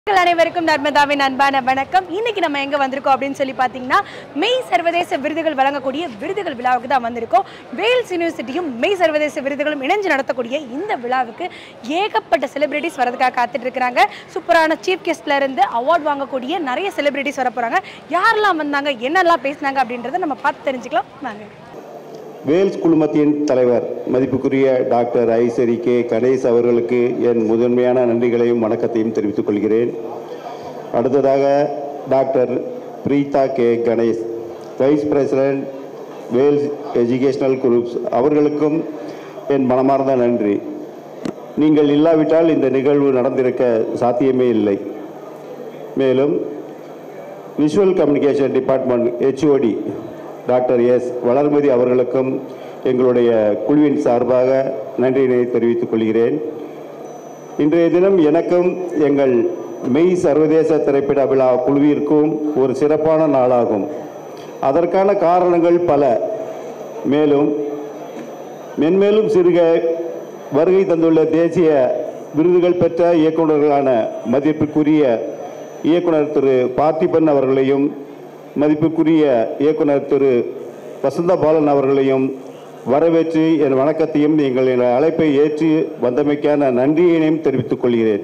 அனைவருக்கும் நர்மதாவின் அன்பான வணக்கம். இன்னைக்கு நம்ம எங்க வந்திருக்கோம் அப்படின்னு சொல்லி பார்த்தீங்கன்னா, மெய் சர்வதேச விருதுகள் வழங்கக்கூடிய விருதுகள் விழாவுக்கு தான் வந்திருக்கோம். வேல்ஸ் யூனிவர்சிட்டியும் மெய் சர்வதேச விருதுகளும் இணைஞ்சு நடத்தக்கூடிய இந்த விழாவுக்கு ஏகப்பட்ட செலிபிரிட்டிஸ் வரதுக்காக காத்துட்டு இருக்கிறாங்க. சூப்பரான சீஃப் கெஸ்ட்ல இருந்து அவார்ட் வாங்கக்கூடிய நிறைய செலிபிரிட்டிஸ் வர போறாங்க. யாரெல்லாம் வந்தாங்க, என்னெல்லாம் பேசினாங்க அப்படின்றத நம்ம பார்த்து தெரிஞ்சுக்கலாம் வாங்க. வேல்ஸ் குழுமத்தின் தலைவர் மதிப்புக்குரிய டாக்டர் ஐசரி கே கணேஷ் அவர்களுக்கு என் முதன்மையான நன்றிகளையும் வணக்கத்தையும் தெரிவித்துக் கொள்கிறேன். அடுத்ததாக doctor Preetha K Ganesh, vice president Vels educational groups அவர்களுக்கும் என் மனமார்ந்த நன்றி. நீங்கள் இல்லாவிட்டால் இந்த நிகழ்வு நடந்திருக்க சாத்தியமே இல்லை. மேலும் visual communication department HOD doctor S Valarmathi அவர்களுக்கும் எங்களுடைய குழுவின் சார்பாக நன்றியினை தெரிவித்துக் கொள்கிறேன். இன்றைய தினம் எனக்கும் எங்கள் மெய் சர்வதேச திரைப்பட விழா குழுவிற்கும் ஒரு சிறப்பான நாளாகும். அதற்கான காரணங்கள் பல. மேலும் மென்மேலும் சிறுக வருகை தந்துள்ள தேசிய விருதுகள் பெற்ற இயக்குநர்களான மதிப்புக்குரிய இயக்குனர் திரு பார்த்திபன் அவர்களையும் மதிப்புக்குரிய இயக்குனர் திரு வசந்த பாலன் அவர்களையும் வரவேற்று என் வணக்கத்தையும் எங்களின் அழைப்பை ஏற்றி வந்தமைக்கான நன்றியினையும் தெரிவித்துக் கொள்கிறேன்.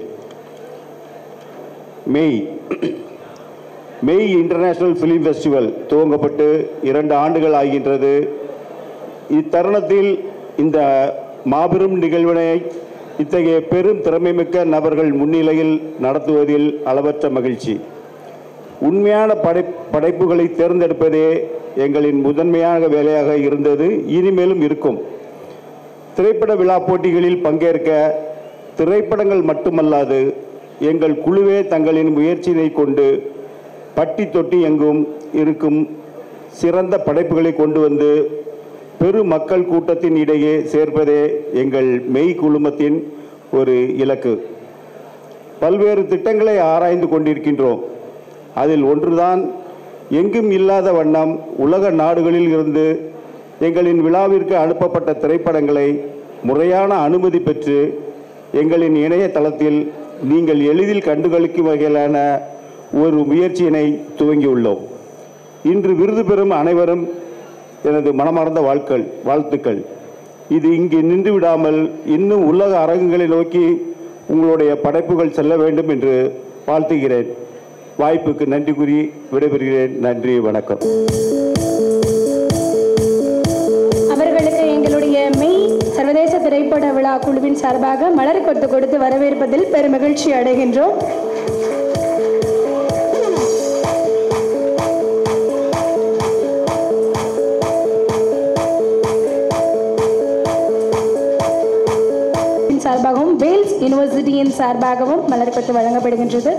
மெய் இன்டர்நேஷனல் ஃபிலிம் ஃபெஸ்டிவல் துவங்கப்பட்டு 2 ஆண்டுகள் ஆகின்றது. இத்தருணத்தில் இந்த மாபெரும் நிகழ்வினை இத்தகைய பெரும் திறமைமிக்க நபர்கள் முன்னிலையில் நடத்துவதில் அளவற்ற மகிழ்ச்சி. உண்மையான படைப்புகளை தேர்ந்தெடுப்பதே எங்களின் முதன்மையான வேலையாக இருந்தது, இனிமேலும் இருக்கும். திரைப்பட விழா போட்டிகளில் பங்கேற்க திரைப்படங்கள் மட்டுமல்லாது எங்கள் குழுவே தங்களின் முயற்சியினை கொண்டு பட்டி தொட்டி எங்கும் இருக்கும் சிறந்த படைப்புகளை கொண்டு வந்து பெரும் மக்கள் கூட்டத்தின் இடையே சேர்ப்பதே எங்கள் மெய் குழுமத்தின் ஒரு இலக்கு. பல்வேறு திட்டங்களை ஆராய்ந்து கொண்டிருக்கின்றோம். அதில் ஒன்றுதான் எங்கும் இல்லாத வண்ணம் உலக நாடுகளில் இருந்து எங்களின் விழாவிற்கு அனுப்பப்பட்ட திரைப்படங்களை முறையான அனுமதி பெற்று எங்களின் இணையதளத்தில் நீங்கள் எளிதில் கண்டுகளிக்கும் வகையிலான ஒரு முயற்சியினை துவங்கியுள்ளோம். இன்று விருது பெறும் அனைவரும் எனது மனமார்ந்த வாழ்த்துக்கள். இது இங்கு நின்று விடாமல் இன்னும் உலக அரங்குகளை நோக்கி உங்களுடைய படைப்புகள் செல்ல வேண்டும் என்று வாழ்த்துகிறேன். வாய்ப்புக்கு நன்றி கூறி விடைபெறுகிறேன். நன்றி, வணக்கம். அவர்களுக்கு எங்களுடைய மெய் சர்வதேச திரைப்பட விழா குழுவின் சார்பாக மலர் கொத்து கொடுத்து வரவேற்பதில் பெருமகிழ்ச்சி அடைகின்றோம். சார்பாகவும் வேல்ஸ் யூனிவர்சிட்டியின் சார்பாகவும் மலர் கொத்து வழங்கப்படுகின்றது.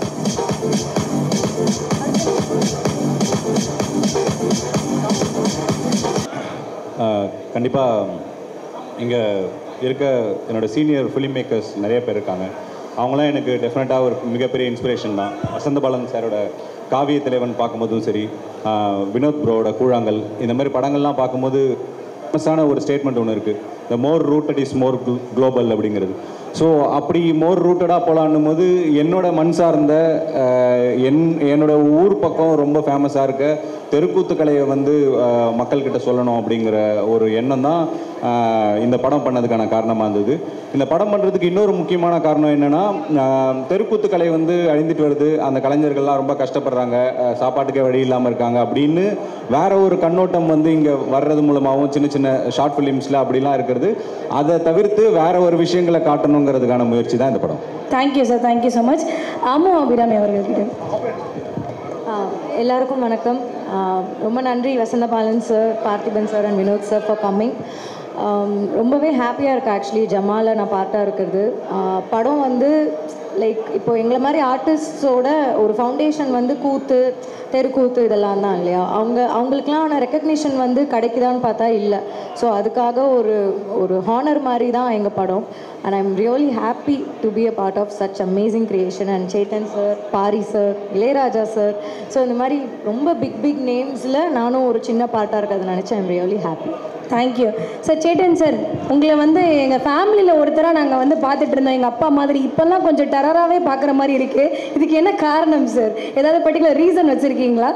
கண்டிப்பாக இங்கே இருக்க என்னோடய சீனியர் ஃபிலிம் மேக்கர்ஸ் நிறைய பேர் இருக்காங்க. அவங்களாம் எனக்கு டெஃபினட்டாக ஒரு மிகப்பெரிய இன்ஸ்பிரேஷன் தான். வசந்த பாலன் சாரோட காவிய தலைவன் பார்க்கும்போதும் சரி, வினோத் ப்ரோட கூழாங்கல், இந்த மாதிரி படங்கள்லாம் பார்க்கும்போது ஃபேமஸான ஒரு ஸ்டேட்மெண்ட் ஒன்று இருக்குது, the more rooted is more global அப்படிங்கிறது. ஸோ அப்படி மோர் ரூட்டடாக போகலான்னும் போது என்னோட மண் சார்ந்த என்னோட ஊர் பக்கம் ரொம்ப ஃபேமஸாக இருக்க தெருக்கூத்து கலையை மக்கள்கிட்ட சொல்லணும் அப்படிங்கிற ஒரு எண்ணம் தான் இந்த படம் பண்ணதுக்கான காரணமாக இருந்தது. இந்த படம் பண்ணுறதுக்கு இன்னொரு முக்கியமான காரணம் என்னென்னா, தெருக்கூத்து கலை அழிந்துட்டு வருது, அந்த கலைஞர்கள்லாம் ரொம்ப கஷ்டப்படுறாங்க, சாப்பாட்டுக்கே வழி இல்லாமல் இருக்காங்க அப்படின்னு வேற ஒரு கண்ணோட்டம் இங்கே வர்றது மூலமாகவும் சின்ன சின்ன ஷார்ட் ஃபிலிம்ஸில் அப்படிலாம் இருக்கிறது. அதை தவிர்த்து வேற ஒரு விஷயங்களை காட்டணுங்கிறதுக்கான முயற்சி தான் இந்த படம். Thank you sir, thank you so much. ஆமோ அபிராமி அவர்கள்கிட்ட. எல்லாருக்கும் வணக்கம். ரொம்ப நன்றி Vasantha Balan sir, Parthiban sir and Vinod sir for coming. ரொம்பவே ஹாப்பியாக இருக்குது ஆக்சுவலி ஜமாலில் நான் பார்ட்டாக இருக்கிறது. படம் லைக் இப்போது எங்களை மாதிரி ஆர்டிஸ்டோட ஒரு ஃபவுண்டேஷன் கூத்து, தெருக்கூத்து இதெல்லாம் தான் இல்லையா, அவங்களுக்குலாம் ரெக்கக்னிஷன் கிடைக்குதான்னு பார்த்தா இல்லை. ஸோ அதுக்காக ஒரு ஹானர் மாதிரி தான் எங்கள் படம். And I'm really happy to be a part of such amazing creation. And Chetan sir, Pari sir, Ilaiyaraaja sir, so இந்த மாதிரி ரொம்ப பிக் நேம்ஸில் நானும் ஒரு சின்ன பார்ட்டாக இருக்கிறது நினச்சி I'm really happy. Thank you sir. Chetan sir, உங்களை வந்து எங்கள் ஃபேமிலியில் ஒருத்தராக நாங்கள் வந்து பார்த்துட்டு இருந்தோம், எங்கள் அப்பா மாதிரி. இப்போல்லாம் கொஞ்சம் டெரராகவே பார்க்குற மாதிரி இருக்குது. இதுக்கு என்ன காரணம் சார்? ஏதாவது பர்டிகுலர் ரீசன் வச்சுருக்கீங்களா?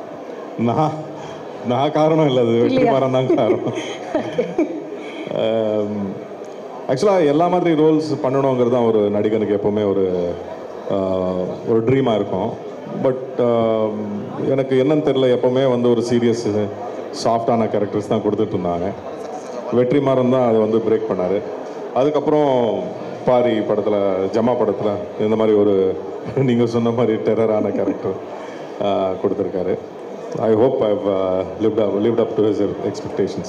நான் காரணம் இல்லை, அது வெற்றிமாறன் தான் காரணம். ஆக்சுவலாக எல்லா மாதிரி ரோல்ஸ் பண்ணணுங்கிறது தான் ஒரு நடிகனுக்கு எப்போவுமே ஒரு ட்ரீமாக இருக்கும். பட் எனக்கு என்னன்னு தெரியல, எப்போவுமே வந்து ஒரு சீரியஸ் சாஃப்டான கேரக்டர்ஸ் தான் கொடுத்துட்டு இருந்தாங்க. வெற்றிமாறன் தான் அதை வந்து பிரேக் பண்ணார். அதுக்கப்புறம் பாரி படத்தில், ஜமா படத்தில் இந்த மாதிரி ஒரு நீங்கள் சொன்ன மாதிரி டெரரான கேரக்டர் கொடுத்துருக்காரு. I hope I've lived up to his expectations.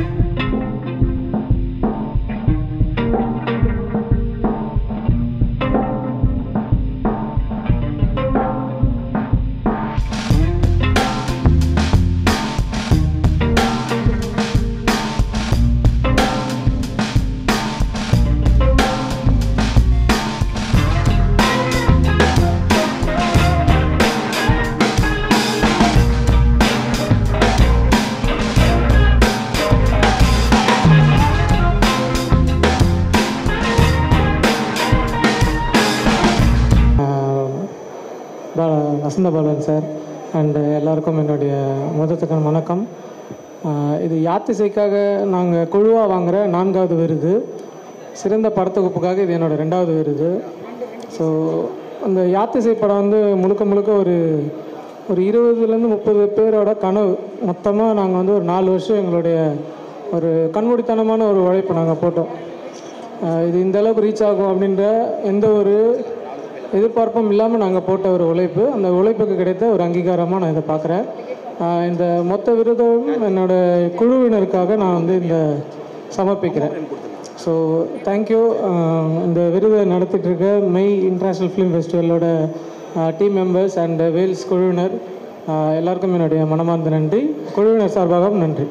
Vasantha Balan sir and எல்லாருக்கும் என்னுடைய முதத்துக்கான வணக்கம். இது யாத்திசைக்காக நாங்கள் குழுவாக வாங்குகிற 4வது விருது. சிறந்த படத்தொகுப்புக்காக இது என்னோடய 2வது விருது. ஸோ அந்த யாத்திசை படம் வந்து முழுக்க ஒரு 20லேருந்து 30 பேரோட கனவு. மொத்தமாக நாங்கள் வந்து ஒரு 4 வருஷம் எங்களுடைய ஒரு கண்மூடித்தனமான ஒரு உழைப்பு நாங்கள் போட்டோம். இது இந்த அளவுக்கு ரீச் ஆகும் அப்படின்ற எந்த ஒரு எதிர்பார்ப்பும் இல்லாமல் நாங்கள் போட்ட ஒரு உழைப்பு. அந்த உழைப்புக்கு கிடைத்த ஒரு அங்கீகாரமாக நான் இதை பார்க்குறேன். இந்த மொத்த விருதும் என்னோடய குழுவினருக்காக நான் வந்து இந்த சமர்ப்பிக்கிறேன். So thank you. இந்த விருதை நடத்திட்டுருக்க மெய் இன்டர்நேஷ்னல் ஃபிலிம் ஃபெஸ்டிவலோட டீம் மெம்பர்ஸ் அண்ட் வேல்ஸ் குழுவினர் எல்லாருக்கும் என்னுடைய மனமார்ந்த நன்றி. குழுவினர் சார்பாகவும் நன்றி.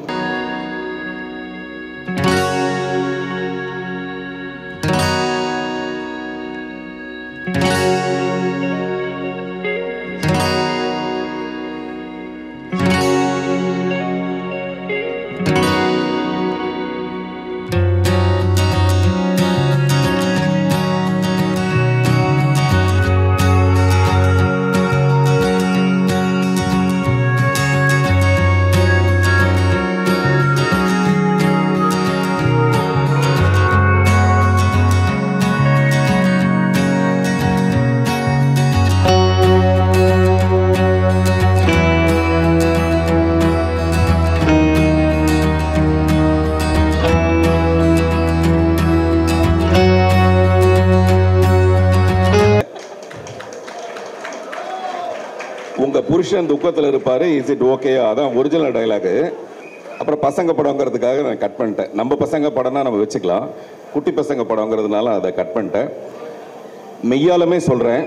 உங்கள் புருஷன் துக்கத்தில் இருப்பார், இஸ் இட் ஓகே? அதான் ஒரிஜினல் டைலாகு. அப்புறம் பசங்க படங்கிறதுக்காக நான் கட் பண்ணிட்டேன். நம்ம பசங்க படம்னா நம்ம வச்சுக்கலாம், குட்டி பசங்க படங்கிறதுனால அதை கட் பண்ணிட்டேன். மெய்யாலுமே சொல்கிறேன்,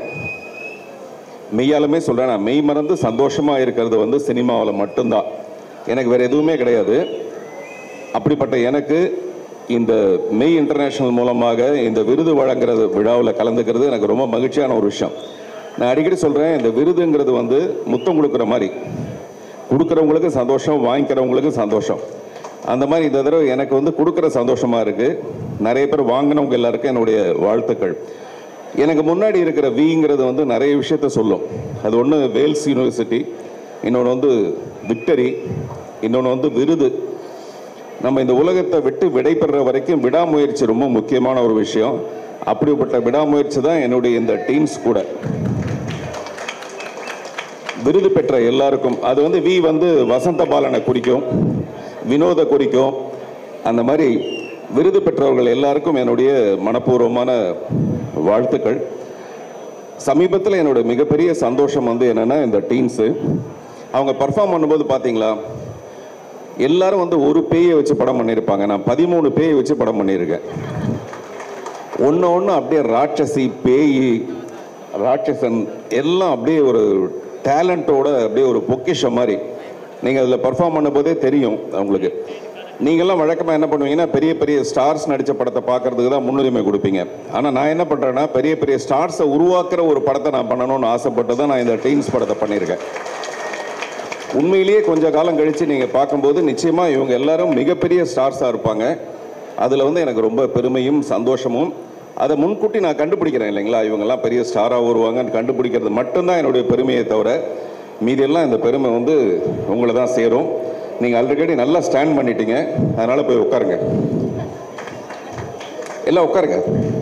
நான் மெய் மறந்து சந்தோஷமாக இருக்கிறது வந்து சினிமாவில் மட்டும்தான். எனக்கு வேறு எதுவுமே கிடையாது. அப்படிப்பட்ட எனக்கு இந்த மெய் இன்டர்நேஷ்னல் மூலமாக இந்த விருது வழங்குறது விழாவில் கலந்துக்கிறது எனக்கு ரொம்ப மகிழ்ச்சியான ஒரு விஷயம். நான் அடிக்கடி சொல்கிறேன், இந்த விருதுங்கிறது வந்து முத்தம் கொடுக்குற மாதிரி, கொடுக்குறவங்களுக்கு சந்தோஷம், வாங்கிக்கிறவங்களுக்கு சந்தோஷம். அந்த மாதிரி இந்த தடவை எனக்கு வந்து கொடுக்குற சந்தோஷமாக இருக்குது. நிறைய பேர் வாங்கினவங்க எல்லாருக்கும் என்னுடைய வாழ்த்துக்கள். எனக்கு முன்னாடி இருக்கிற விங்கிறது வந்து நிறைய விஷயத்த சொல்லும். அது ஒன்று வேல்ஸ் யூனிவர்சிட்டி, இன்னொன்று வந்து விக்டரி, இன்னொன்று வந்து விருது. நம்ம இந்த உலகத்தை விட்டு விடைபெற வரைக்கும் விடாமுயற்சி ரொம்ப முக்கியமான ஒரு விஷயம். அப்படிப்பட்ட விடாமுயற்சி தான் என்னுடைய இந்த டீம்ஸ் கூட. விருது பெற்ற எல்லாருக்கும், அது வந்து வி வந்து வசந்த பாலனை குறிக்கும், வினோத குறிக்கும். அந்த மாதிரி விருது பெற்றவர்கள் எல்லாருக்கும் என்னுடைய மனப்பூர்வமான வாழ்த்துக்கள். சமீபத்தில் என்னோட மிகப்பெரிய சந்தோஷம் வந்து என்னென்னா, இந்த டீம்ஸு அவங்க பர்ஃபார்ம் பண்ணும்போது பார்த்தீங்களா, எல்லாரும் வந்து ஒரு பேயை வச்சு படம் பண்ணியிருப்பாங்க. நான் 13 பேயை வச்சு படம் பண்ணியிருக்கேன். ஒன்று அப்படியே ராட்சசி, பேய், ராட்சசன் எல்லாம் அப்படியே ஒரு டேலண்ட்டோட அப்படியே ஒரு பொக்கிஷம் மாதிரி. நீங்கள் அதில் பர்ஃபார்ம் பண்ணும்போதே தெரியும் அவங்களுக்கு. நீங்கள்லாம் வழக்கமாக என்ன பண்ணுவீங்கன்னா, பெரிய பெரிய ஸ்டார்ஸ் நடித்த படத்தை பார்க்குறதுக்கு தான் முன்னுரிமை கொடுப்பீங்க. ஆனால் நான் என்ன பண்ணுறேன்னா, பெரிய பெரிய ஸ்டார்ஸை உருவாக்குற ஒரு படத்தை நான் பண்ணணும்னு ஆசைப்பட்டு தான் நான் இந்த டீம்ஸ் படத்தை பண்ணியிருக்கேன். உண்மையிலேயே கொஞ்சம் காலம் கழித்து நீங்கள் பார்க்கும்போது நிச்சயமாக இவங்க எல்லாரும் மிகப்பெரிய ஸ்டார்ஸாக இருப்பாங்க. அதில் வந்து எனக்கு ரொம்ப பெருமையும் சந்தோஷமும். அதை முன்கூட்டி நான் கண்டுபிடிக்கிறேன் இல்லைங்களா, இவங்கெல்லாம் பெரிய ஸ்டாராக வருவாங்கன்னு கண்டுபிடிக்கிறது மட்டும்தான் என்னுடைய பெருமையை தவிர மீதியெல்லாம் இந்த பெருமை வந்து உங்களை தான் சேரும். நீங்கள் ஆல்ரெடி நல்லா ஸ்டாண்ட் பண்ணிட்டீங்க, அதனால் போய் உட்காருங்க, எல்லாம் உட்காருங்க.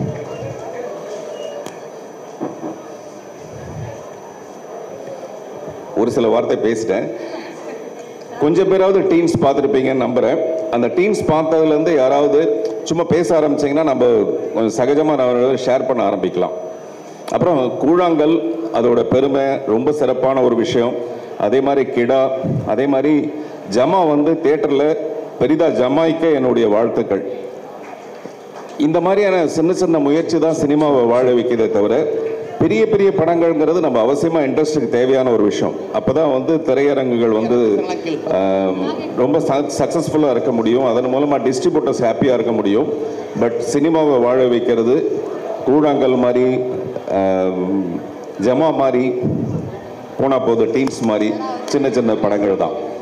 ஒரு சில வார்த்தை பேசிட்டேன். கொஞ்சம் பேராவது டீம்ஸ் பார்த்துருப்பீங்கன்னு நம்புகிறேன். அந்த டீம்ஸ் பார்த்ததுலேருந்து யாராவது சும்மா பேச ஆரம்பிச்சிங்கன்னா நம்ம கொஞ்சம் சகஜமாக நான் ஷேர் பண்ண ஆரம்பிக்கலாம். அப்புறம் கூழாங்கல் அதோட பெருமை ரொம்ப சிறப்பான ஒரு விஷயம். அதே மாதிரி கிடா, அதே மாதிரி ஜமா வந்து தியேட்டரில் பெரிதாக ஜமாய்க்க என்னுடைய வாழ்த்துக்கள். இந்த மாதிரியான சின்ன சின்ன முயற்சி தான் சினிமாவை வாழ வைக்கிறதே தவிர பெரிய பெரிய படங்கள்ங்கிறது நம்ம அவசியமாக இண்டஸ்ட்ரிக்கு தேவையான ஒரு விஷயம். அப்போ தான் வந்து திரையரங்குகள் வந்து ரொம்ப சக்ஸஸ்ஃபுல்லாக இருக்க முடியும். அதன் மூலமாக டிஸ்ட்ரிபியூட்டர்ஸ் ஹாப்பியாக இருக்க முடியும். பட் சினிமாவை வாழ வைக்கிறது கூழாங்கல் மாதிரி, ஜமா மாதிரி, போனால் போது டீம்ஸ் மாதிரி சின்ன சின்ன படங்கள் தான்.